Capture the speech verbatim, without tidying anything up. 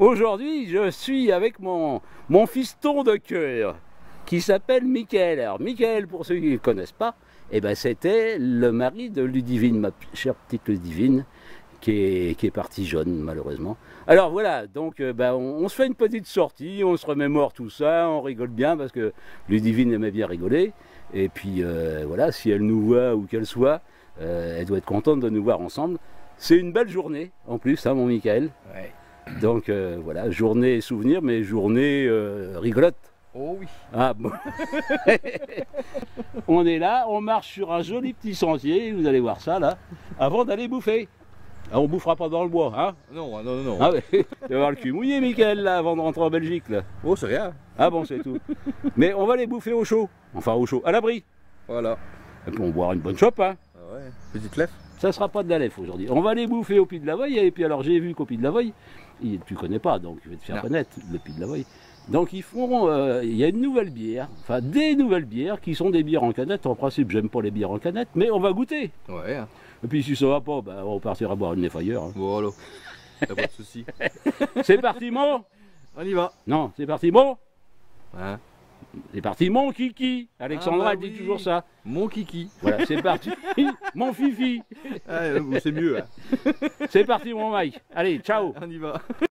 Aujourd'hui, je suis avec mon, mon fiston de cœur qui s'appelle Michael. Alors, Michael, pour ceux qui ne le connaissent pas, eh ben, c'était le mari de Ludivine, ma chère petite Ludivine, qui est, qui est partie jeune, malheureusement. Alors voilà, donc euh, ben, on, on se fait une petite sortie, on se remémore tout ça, on rigole bien parce que Ludivine aimait bien rigoler. Et puis euh, voilà, si elle nous voit ou qu'elle soit, euh, elle doit être contente de nous voir ensemble. C'est une belle journée en plus, hein, mon Michael. Ouais. Donc euh, voilà, journée souvenir, mais journée euh, rigolote. Oh oui. Ah bon. On est là, on marche sur un joli petit sentier, vous allez voir ça là, avant d'aller bouffer. Ah, on bouffera pas dans le bois, hein? Non, non, non. Ah ouais, tu vas avoir le cul mouillé, Michael, là, avant de rentrer en Belgique, là. Oh, c'est rien. Ah bon, c'est tout. Mais on va les bouffer au chaud, enfin au chaud, à l'abri. Voilà. Et puis on boira une bonne chope, hein. Ah ouais. Petite lèvre. Ça sera pas de la lèvre aujourd'hui. On va les bouffer au Puy de la Voye, et puis alors j'ai vu qu'au Puy de la Voye, il- tu connais pas, donc je vais te faire Non. connaître le Puy de la Voye. Donc ils font, euh, il y a une nouvelle bière, enfin des nouvelles bières qui sont des bières en canette. En principe, j'aime pas les bières en canette, mais on va goûter. Ouais. Et puis si ça va pas, ben, on partira boire une nef ailleurs. Hein. Voilà. Y'a pas de souci. C'est parti, mon? On y va. Non, c'est parti, mon? Hein. C'est parti, mon kiki. Alexandra, Ah bah elle dit oui. toujours ça. Mon kiki. Voilà, c'est parti. Mon fifi. Ah, c'est mieux. Hein. C'est parti, mon Mike. Allez, ciao. On y va.